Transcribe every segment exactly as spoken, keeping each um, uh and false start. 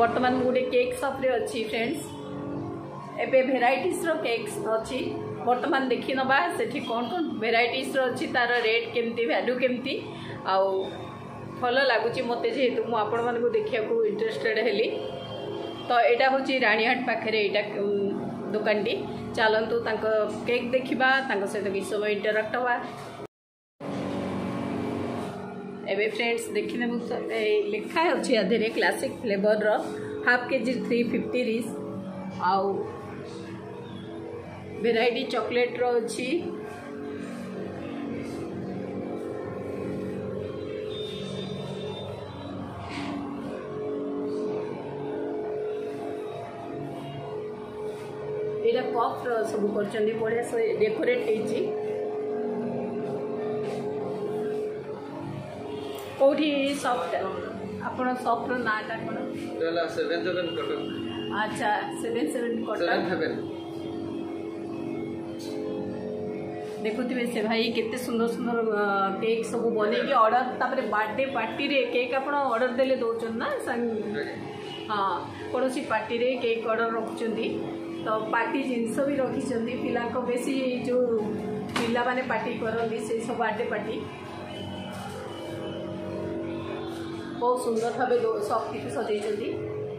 बर्तमान गोटे cake shop रे अच्छी फ्रेंड्स एबे भेराइटीज रो केक्स अच्छी बर्तमान देखी नबा सेठी कौन कौन भेराइटीज रो अच्छी तार रेट केमती वैल्यू केमती आउ भल लगुच मत जेहेतु मुझे आपण मानक देखा इंटरेस्टेड हेली तो यहाँ हूँ रानीहाट पाखे यहाँ दुकान टी चलतु केक देखा सहित किसी समय इंटराक्ट हवा एबे फ्रेंड्स देखने लिखा अच्छी आधे क्लासिक फ्लेवर रो हाफ के जी थ्री फिफ्टी रिस आउ वेराइटी चॉकलेट रो अच्छी यहाँ कप सब कर बढ़िया से डेकोरेट होती कौटी सॉफ्ट आपण सॉफ्ट रो नाटा कोन सेवन सेवन कटक अच्छा सेवन सेवन कटक देखुवे से भाई केते सुंदर सुंदर केक सब बने ऑर्डर तापर बर्थडे पार्टी रे केक आपण ऑर्डर देले दौचन ना हाँ कौन सी पार्टी रे केक ऑर्डर रखुचंदी तो पार्टी जिनस भी रखी पिला को बेसी जो पिला माने पार्टी करती से सब बर्थडे पार्टी बहुत सुंदर भाव सब किसी सजाई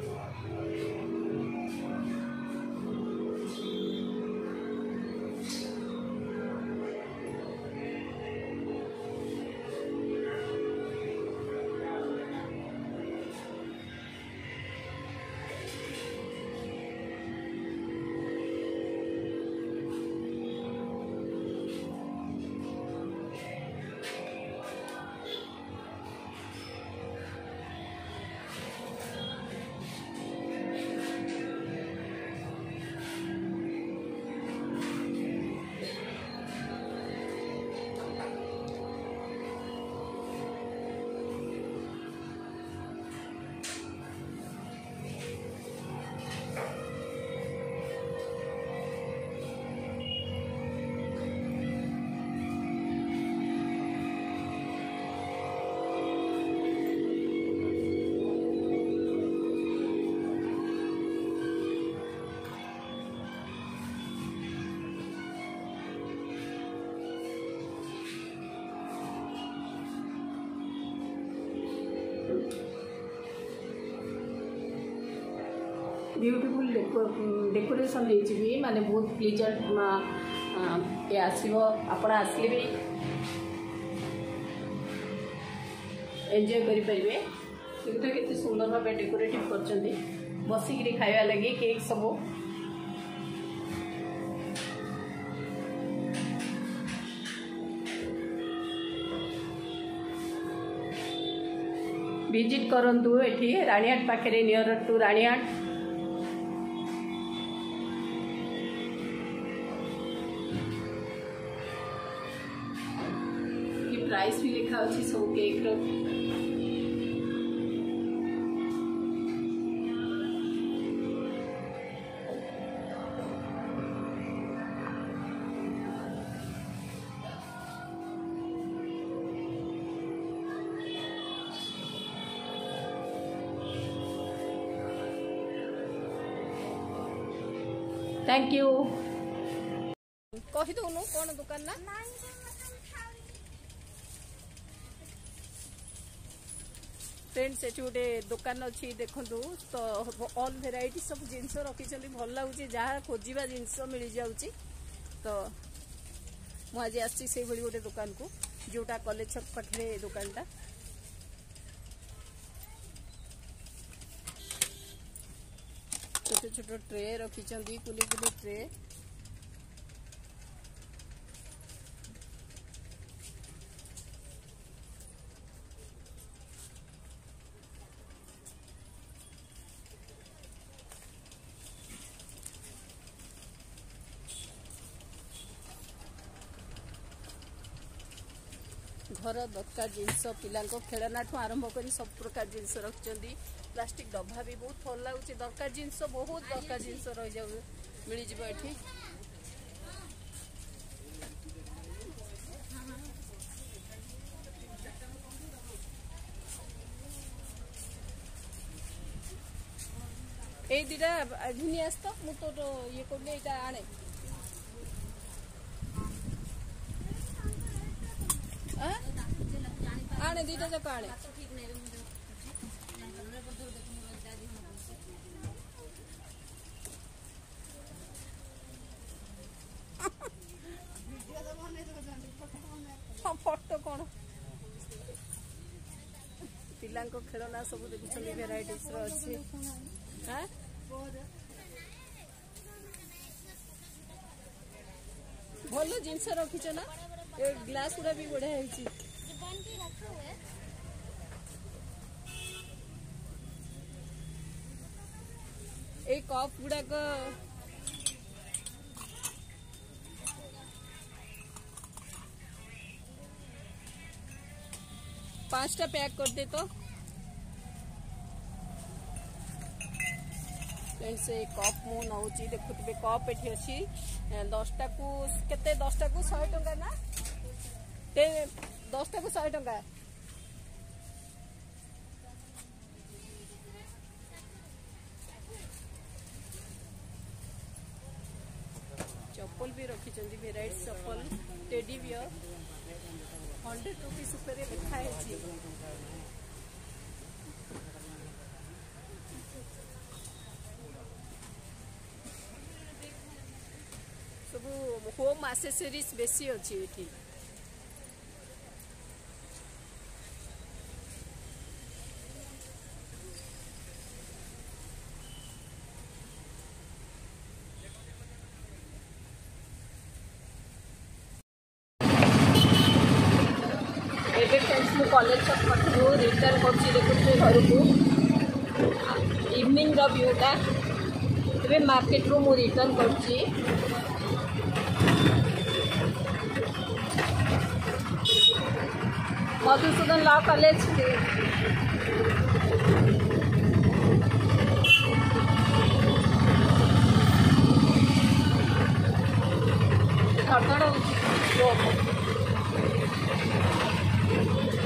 ब्यूटीफुल डेकोरेशन भी माने बहुत प्लीजेंट ये आसो आप आसले भी एंजॉय करें के सुंदर भाव डेकोरेटिव कर बसिक खाया लगे केक सब विजिट करंतु एठी रानीहाट पाखे नियर टू रानीहाट प्राइस भी लिखा अच्छी सब केक रो थैंक यू कही दौनु कौन दुकान ना फ्रेंड्स ये गोटे दुकान अच्छी देखु तो ऑल भेराइटी सब जिनस रखी भल लगुच जहाँ खोजा जिनस मिल जाऊँगी तो मुझे आज आसी गोटे दुकान को जोटा कॉलेज छक पाखे दुकानटा छोट छोट ट्रे रखी कुली कुली ट्रे घर दरकार जिनस पिला खेलना ठू आरंभ कर सब प्रकार जिनस रखिंट प्लास्टिक डब्बा भी बहुत भल लगुच दरकार जिनस बहुत दरकार जिनस रही जाऊ मिल जाए ए दुटा घिनी आस तो मु तो ये करले एटा आने आने दुटा जाक आने फोटो कौन पिला खेलना सब देखुं भेराइटीज अच्छी भल जिनस रखीच ना ए ग्लास गुड़ा भी बढ़िया है कप गुड़ाक पांचटा पैक कर दे तो से कप मु नौची देखुवे कप एठी अच्छी दसटा को केते दसटा को सौ टंका ना ते दसटा को सौ टंका चप्पल भी रखी भेराइटी चप्पल टेडी बियर हंड्रेड रुपीज ऊपर लिखा है सब होम एक्सेसरीज बेसी अच्छी एठी कॉलेज पठू रिटर्न कर घर को इवनिंग व्यूटा तेरे मार्केट रू मु रिटर्न कर मधुसूदन लॉ कॉलेज थोड़ा